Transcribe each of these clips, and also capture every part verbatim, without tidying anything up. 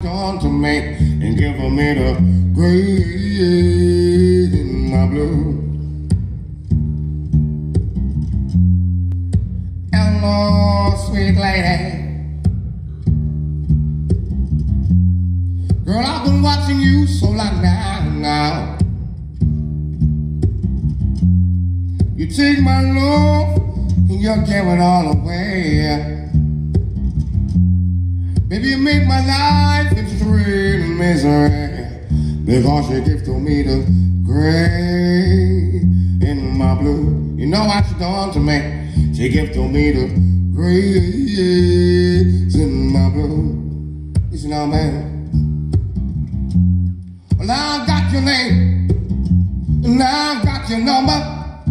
on to me and give me the grace in my blue. Hello, sweet lady. Girl, I've been watching you so long now, now. You take my love and you give it all away. Baby, you make my life extreme misery, because you give to me the gray in my blue. You know what you done to me? She give to me the grays in my blue. Listen now, man. Well, now I've got your name, and now I've got your number.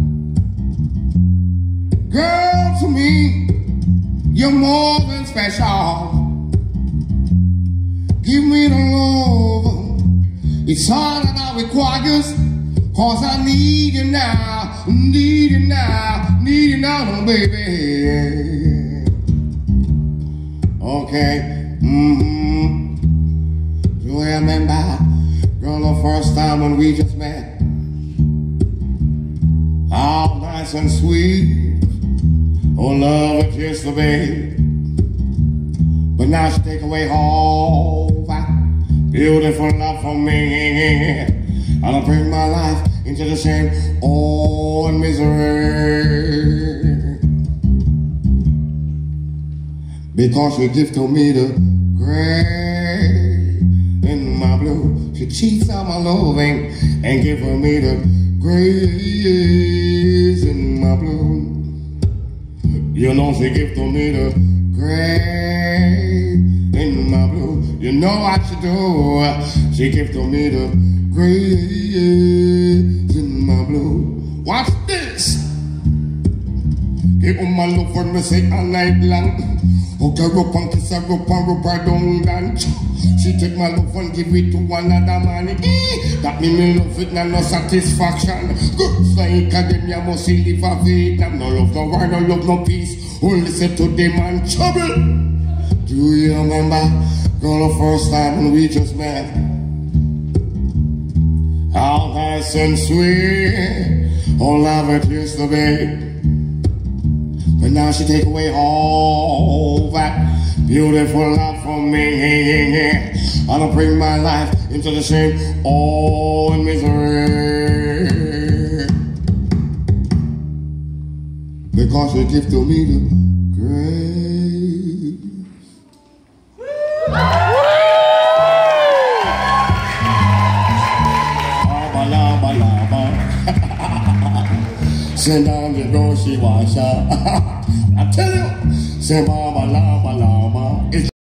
Girl, to me, you're more than special. Give me the love, it's all that I requires, cause I need you now, need you now, need you now, baby. Okay, mm-hmm. Do you remember, girl, the first time when we just met? How nice and sweet, oh love it used to be. But now she take away all that beautiful love from me, and I bring my life into the shame, oh, and misery, because she give to me the gray in my blue. She cheats on my loving and give me the grays in my blue. You know she give to me the gray in my blue. You know what you do. She give to me the grays in my blue. Watch this. Give her my love for me say all night long. Okay, rope and kiss her, rope and rope her down dance. She take my love and give it to another man. Eh, that mean me love it, now no satisfaction. Good like academia must live a Vietnam. No love, no war, no love, no peace. Only say to them man trouble. Do you remember, girl, the first time when we just met? How nice and sweet, oh love it used to be. But now she take away all that beautiful love from me, and I bring my life into the shame, oh, and misery, because you give to me the grace. Laba, laba, laba. Send down the grocery washer. I tell you, say, mama, lama, lama. It's